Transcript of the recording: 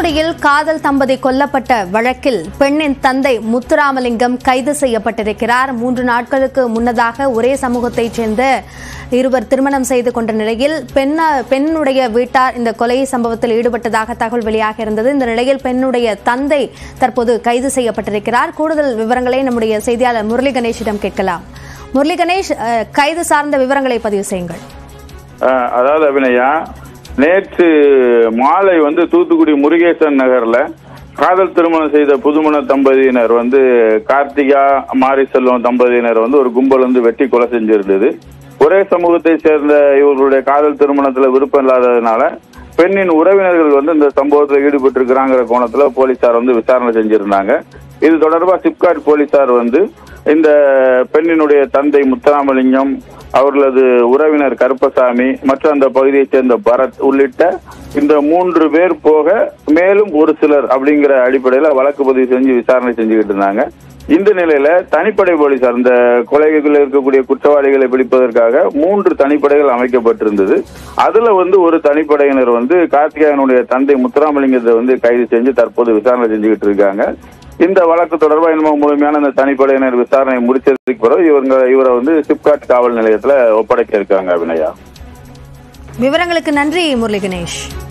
தூத்துக்குடியில் காதல் தம்பதி கொல்லப்பட்ட வழக்கில் பெண்ணின் தந்தை முத்துராமலிங்கம் கைது செய்யப்பட்டிருக்கிறார். 3 நாட்களுக்கு முன்னதாக ஒரே சமூகத்தைச் சேர்ந்த இருவர் திருமணம் செய்து கொண்ட நிலையில் பெண்ணுடைய வீட்டார் இந்த கொலை சம்பவத்தில் ஈடுபட்டதாக தகவல் வெளியாக இருந்தது. இந்த நிலையில் பெண்ணுடைய தந்தை தற்போது கைது செய்யப்பட்டிருக்கிறார். கூடுதல் விவரங்களை நம்முடைய செய்தியாளர் முரளி கணேஷிடம் கேட்கலாம். முரளி கணேஷ், கைது சார்ந்த விவரங்களை பதிவு செய்யுங்கள். அதாவது அபிநயா, நேற்று மாலை தூத்துக்குடி முருகேசன் நகர்ல காதல் திருமணம் செய்த புதுமண தம்பதியினர் கார்த்திகா மாரிசெல்வம் தம்பதியினர் ஒரு கும்பல் வெட்டி கொலை செஞ்சிருந்தது. ஒரே சமூகத்தை சேர்ந்த இவர்களுடைய காதல் திருமணத்துல விருப்பம் இல்லாததுனால பெண்ணின் உறவினர்கள் இந்த சம்பவத்தில் ஈடுபட்டு இருக்கிறாங்கிற கோணத்துல போலீசார் விசாரணை செஞ்சிருந்தாங்க. இது தொடர்பாக சிப்காட் போலீசார் இந்த பெண்ணினுடைய தந்தை முத்துராமலிங்கம், அவர்களது உறவினர் கருப்பசாமி மற்றும் அந்த பகுதியைச் சேர்ந்த பரத் உள்ளிட்ட இந்த 3 பேர் போக மேலும் ஒரு சிலர் அப்படிங்கிற அடிப்படையில வழக்கு பதிவு செஞ்சு விசாரணை செஞ்சுக்கிட்டு இருந்தாங்க. இந்த நிலையில தனிப்படை போலீசார் இந்த கொலைகளில் இருக்கக்கூடிய குற்றவாளிகளை பிடிப்பதற்காக 3 தனிப்படைகள் அமைக்கப்பட்டிருந்தது. அதுல ஒரு தனிப்படையினர் கார்த்திகாயனுடைய தந்தை முத்துராமலிங்கத்தை கைது செஞ்சு தற்போது விசாரணை செஞ்சுக்கிட்டு இருக்காங்க. இந்த வழக்கு தொடர்பாக இன்னும் முழுமையான இந்த தனிப்படையினர் விசாரணை முடிச்சதுக்கு பிறகு இவரை சிப்காட் காவல் நிலையத்துல ஒப்படைக்க இருக்காங்க. அபிநயா, விவரங்களுக்கு நன்றி முரளி கணேஷ்.